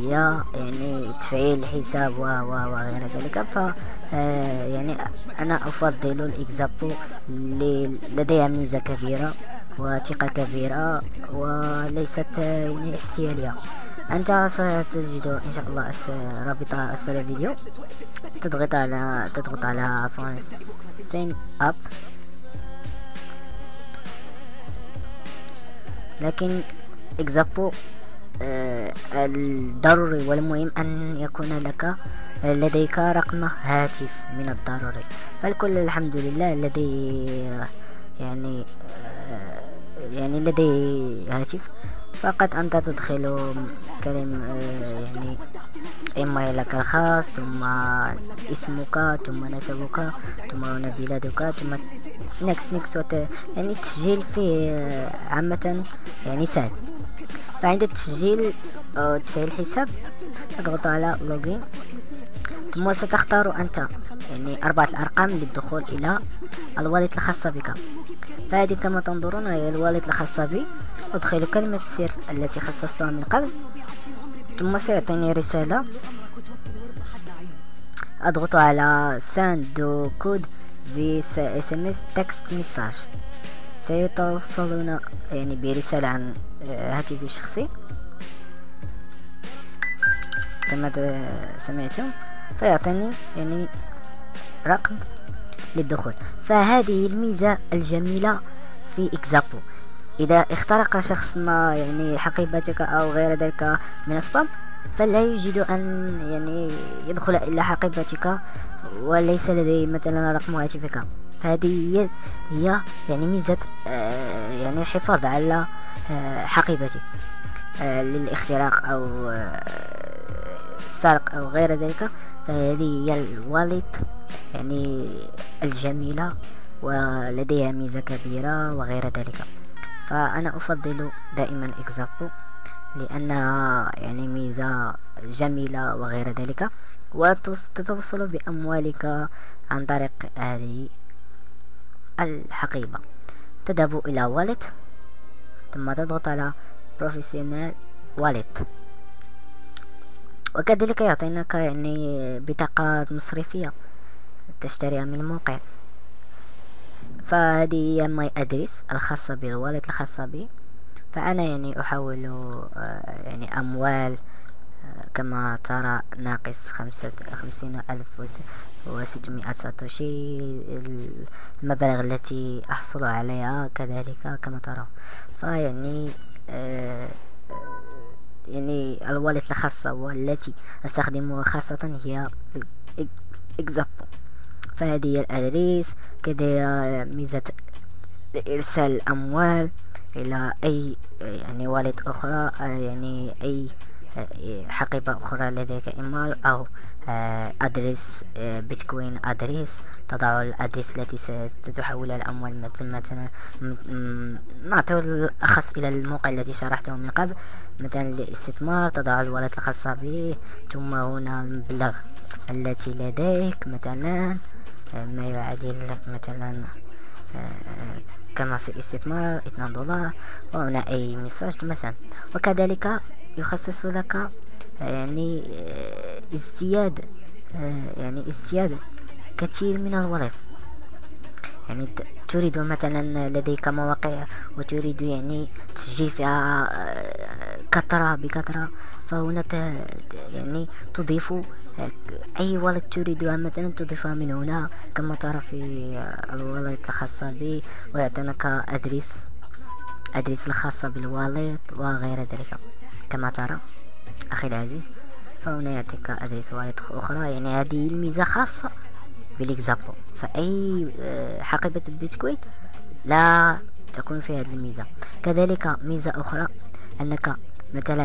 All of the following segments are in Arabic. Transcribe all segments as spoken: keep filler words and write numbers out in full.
هي يعني تفعيل الحساب و و وغير ذلك. ف آه، يعني انا افضل الاكزابو اللي لديها ميزة كبيرة وثقة كبيرة وليست آه، يعني احتيالية. انت ستجد ان شاء الله أس... رابط اسفل الفيديو، تضغط على تضغط على عفوا سين اب. لكن اكزابو آه الضروري والمهم أن يكون لك لديك رقم هاتف من الضروري. فالكل الحمد لله لدي يعني آه يعني لدي هاتف، فقط أنت تدخل كلمة آه يعني إيميلك الخاص، ثم اسمك، ثم نسبك، ثم هنا بلادك، ثم نكس نكس وت... يعني التسجيل فيه آه، عامة يعني سهل. فعند التسجيل أو تفعيل الحساب تضغط على لوجين، ثم ستختار أنت يعني أربعة الأرقام للدخول إلى الوالد الخاصة بك. فهذه كما تنظرون هي الوالد الخاصة بي. أدخل كلمة السر التي خصصتها من قبل، ثم سيعطيني رسالة، أضغط على ساند كود في اس ام اس تكست ميساج. سيتوصلون يعني برسالة عن هاتفي الشخصي كما سمعتم، فيعطيني يعني رقم للدخول. فهذه الميزة الجميلة في اكزابو. إذا اخترق شخص ما يعني حقيبتك أو غير ذلك من السبام، فلا يجد أن يعني يدخل إلى حقيبتك وليس لديه مثلا رقم هاتفك. فهذه هي, هي يعني ميزة آه يعني الحفاظ على آه حقيبتك آه للاختراق أو آه السرق أو غير ذلك. فهذه هي الوالد يعني الجميلة ولديها ميزة كبيرة وغير ذلك. فأنا أفضل دائما اكزابو لأنها يعني ميزة جميلة وغير ذلك، وتتوصل بأموالك عن طريق هذه الحقيبة. تذهب إلى والت، ثم تضغط على بروفيسيونال والت، وكذلك يعطينك يعني بطاقة مصرفية تشتريها من الموقع. فهذه هي ماي ادريس الخاصة بالوالت الخاصة بي. فأنا يعني أحول يعني أموال كما ترى ناقص خمسة خمسين ألف وستمائة ساتوشي، المبالغ التي أحصل عليها كذلك كما ترى. فيعني آه يعني الوالت الخاصة والتي أستخدمها خاصة هي اكزابو. فهذه هي الأدريس. كذا ميزة إرسال الأموال إلى أي يعني والد أخرى، يعني أي حقيبة أخرى لديك إيميل أو أدريس بيتكوين أدريس. تضع الأدريس التي ستتحول الأموال مثلا نعطي الأخص إلى الموقع الذي شرحته من قبل، مثلا الاستثمار. تضع الوالد الخاصة به، ثم هنا المبلغ التي لديك مثلا ما يعادل مثلا كما في الاستثمار اثنين دولار، وهنا أي مساج مثلا. وكذلك يخصص لك يعني ازدياد يعني ازدياد كثير من الوظائف. يعني تريد مثلا لديك مواقع وتريد يعني تسجيل فيها كثرة بكثرة، فهنا يعني تضيف أي والد تريدها مثلا تضيفها من هنا كما ترى في الوالد الخاصة بي، ويعطينك أدريس أدريس الخاصة بالوالد وغير ذلك كما ترى أخي العزيز. فهنا يعطيك أدريس والد أخرى. يعني هذه الميزة خاصة بالاكزابو. فأي حقيبة بيتكوين لا تكون في هذه الميزة. كذلك ميزة أخرى أنك مثلا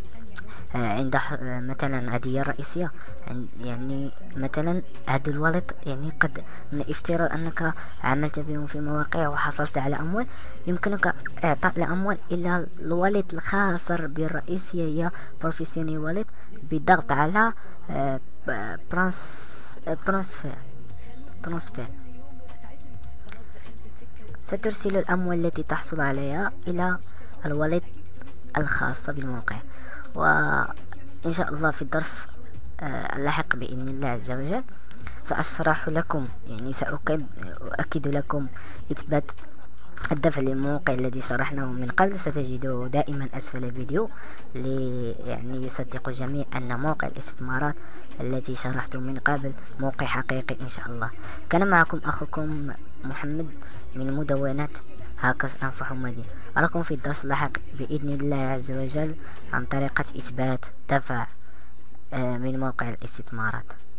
عند مثلا هذه الرئيسية، يعني مثلا هذا الوالد يعني قد من افتراض أنك عملت بهم في مواقع وحصلت على أموال، يمكنك إعطاء الأموال إلى الوالد الخاص بالرئيسية هي بروفيسيوني والد بالضغط على ترانسفير ترانسفير. سترسل الأموال التي تحصل عليها إلى الوالد الخاصة بالموقع. و إن شاء الله في الدرس آه، اللاحق بإذن الله عز وجل سأشرح لكم، يعني سأؤكد أؤكد لكم إثبات الدفع للموقع الذي شرحناه من قبل. ستجده دائما أسفل الفيديو لي يعني يصدق جميع أن موقع الاستثمارات التي شرحته من قبل موقع حقيقي إن شاء الله. كان معكم أخوكم محمد من مدونة هاكرز أند محمدين. أراكم في الدرس اللاحق بإذن الله عز وجل عن طريقة إثبات دفع من موقع الاستثمارات.